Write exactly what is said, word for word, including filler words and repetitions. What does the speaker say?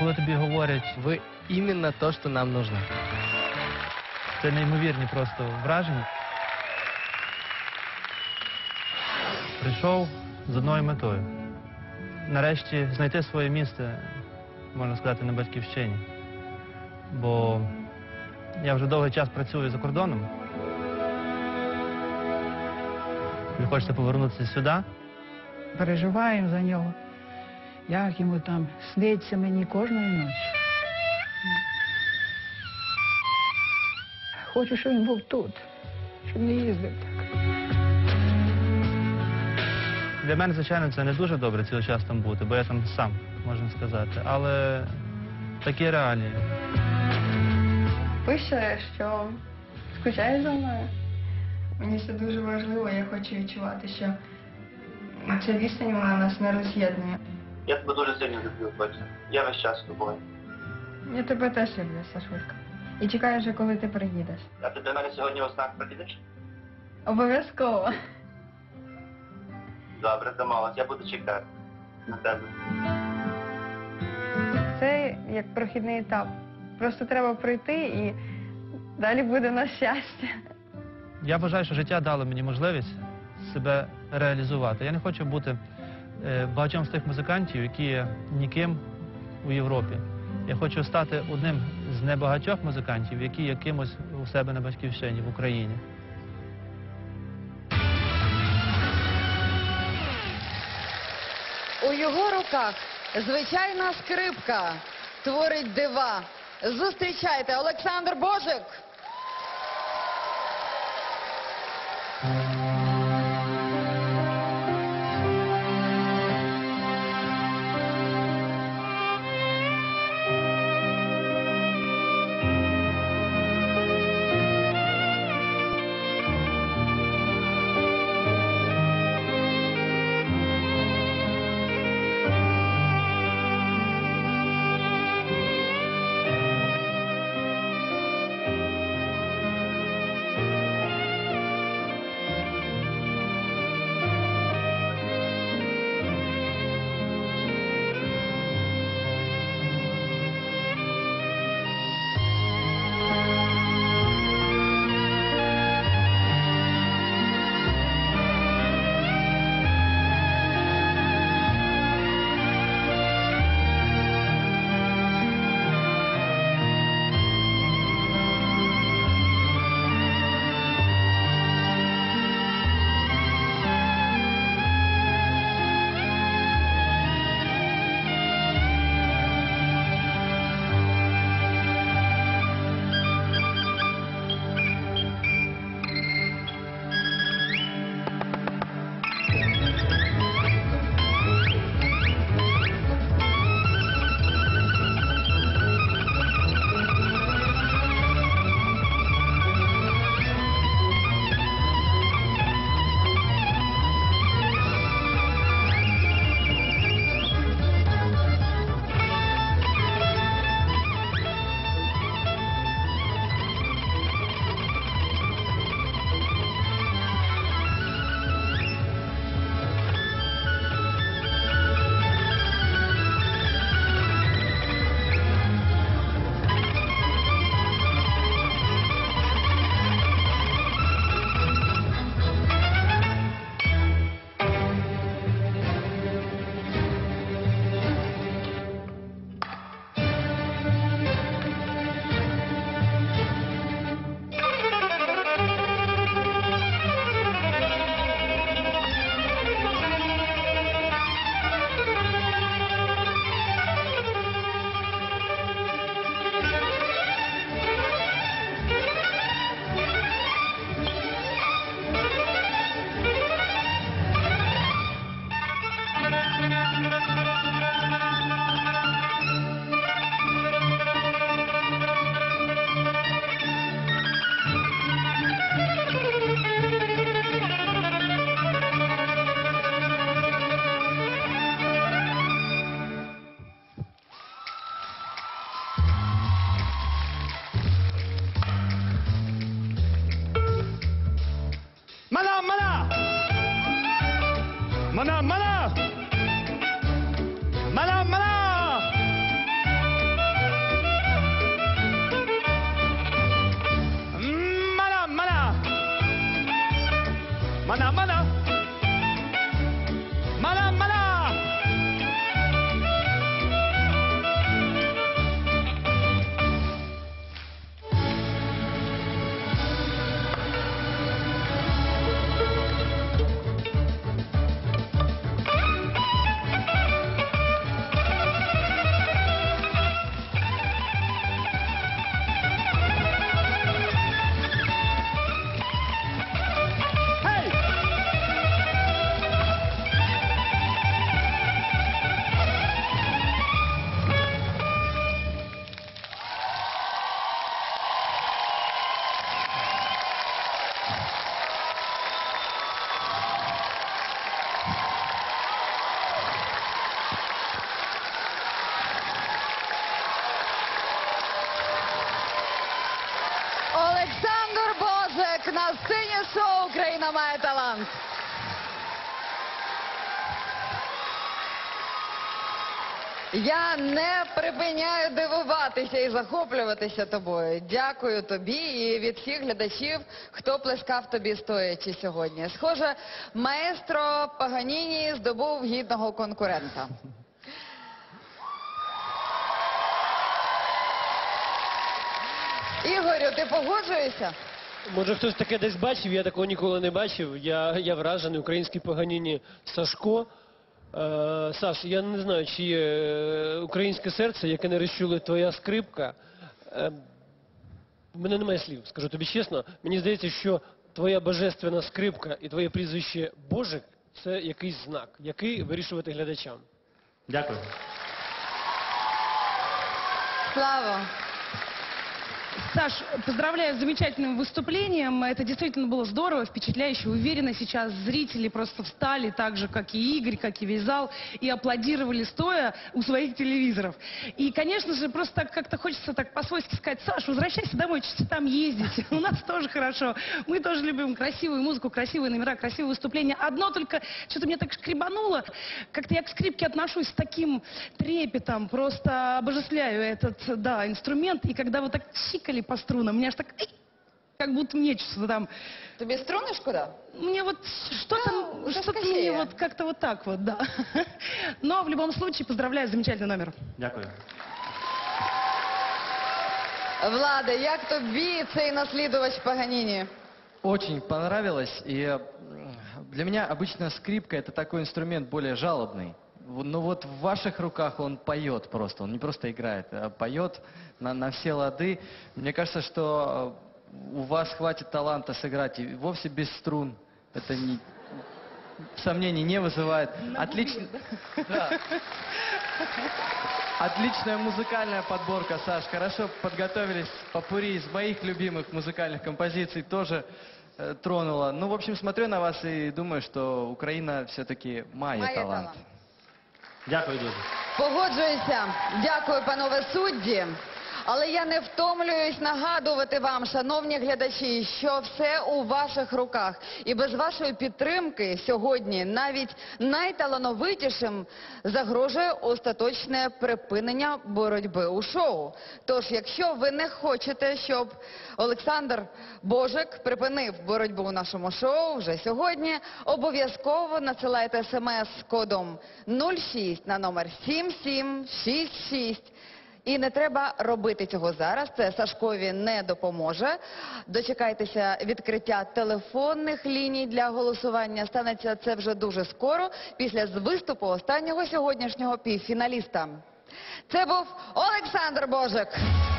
коли тобі говорять, Вы именно то, что нам нужно. це неймовірні просто враження. Прийшов з одною метою. Нарешті знайти своє місце, можна сказати, на батьківщині. Бо я вже довгий час працюю за кордоном. Мені хочеться повернутися сюди. Переживаємо за нього. Як йому там сниться мені кожної ночі. Хочу, щоб він був тут, щоб не їздив так. Для мене, звичайно, це не дуже добре цілий час там бути, бо я там сам, можна сказати. Але такі реалії. Пише, що скучає за мною. Мені це дуже важливо, я хочу відчувати, що ця відстань вона нас не роз'єднує. Я тебе дуже сильно люблю, Бодя. Я весь час з тобою. Я тебе теж люблю, Сашулька. І чекаю вже, коли ти приїдеш. А ти до мене сьогодні о снах приїдеш? Обов'язково. Добре, домовилась. Я буду чекати на тебе. Це як прохідний етап. Просто треба пройти і далі буде на щастя. Я вважаю, що життя дало мені можливість себе реалізувати. Я не хочу бути е, багатьом з тих музикантів, які є ніким у Європі. Я хочу стати одним з небагатьох музикантів, які є кимось у себе на батьківщині, в Україні. У його руках звичайна скрипка творить дива. Зустрічайте, Олександр Бозhyk! Mana, mana! Mana, mana! на сцені шоу «Україна має талант». Я не припиняю дивуватися і захоплюватися тобою. Дякую тобі і від всіх глядачів, хто плескав тобі стоячи сьогодні. Схоже, маестро Паганіні здобув гідного конкурента. Ігорю, ти погоджуєшся? Може хтось таке десь бачив, я такого ніколи не бачив. Я, я вражений, український Паганіні Сашко. Е, Саш, я не знаю, чи є е, українське серце, яке не розчули твоя скрипка. Е, в мене немає слів, скажу тобі чесно. Мені здається, що твоя божественна скрипка і твоє прізвище Божик – це якийсь знак, який вирішувати глядачам. Дякую. Слава. Саш, поздравляю с замечательным выступлением. Это действительно было здорово, впечатляюще. Уверена, сейчас зрители просто встали так же, как и Игорь, как и весь зал, и аплодировали стоя у своих телевизоров. И, конечно же, просто так как-то хочется так по-свойски сказать: Саш, возвращайся домой, чуть там ездить. У нас тоже хорошо. Мы тоже любим красивую музыку, красивые номера, красивые выступления. Одно только что-то мне так шкребануло. Как-то я к скрипке отношусь с таким трепетом, просто обожествляю этот, да, инструмент. И когда вот так чикали по струнам, мне аж так, эй, как будто мне что-то там, Тобі струни шкода? мне вот что-то, Ну, что-то расскажи. мне вот как-то вот так вот, да. Но в любом случае поздравляю, замечательный номер. Дякую. Владе, як тобі цей наслідувач Паганіні? Очень понравилось. И э, для меня обычно скрипка это такой инструмент более жалобный. В- Но вот в ваших руках он поет просто. Он не просто играет, а поет на, на все лады. Мне кажется, что э, у вас хватит таланта сыграть и вовсе без струн. Это не, сомнений не вызывает. Отлично. Да. Отличная музыкальная подборка, Саш. Хорошо подготовились. Попурри из моих любимых музыкальных композиций тоже э, тронула. Ну, в общем, смотрю на вас и думаю, что Украина все-таки має Має талант. талант. Дякую дуже. Погоджуюся. Дякую, панове судді. Але я не втомлююсь нагадувати вам, шановні глядачі, що все у ваших руках. І без вашої підтримки сьогодні навіть найталановитішим загрожує остаточне припинення боротьби у шоу. Тож, якщо ви не хочете, щоб Олександр Бозhyk припинив боротьбу у нашому шоу вже сьогодні, обов'язково надсилайте смс з кодом нуль шість на номер сім сім шість шість. І не треба робити цього зараз, це Сашкові не допоможе. Дочекайтеся відкриття телефонних ліній для голосування. Станеться це вже дуже скоро, після виступу останнього сьогоднішнього півфіналіста. Це був Олександр Бозhyk.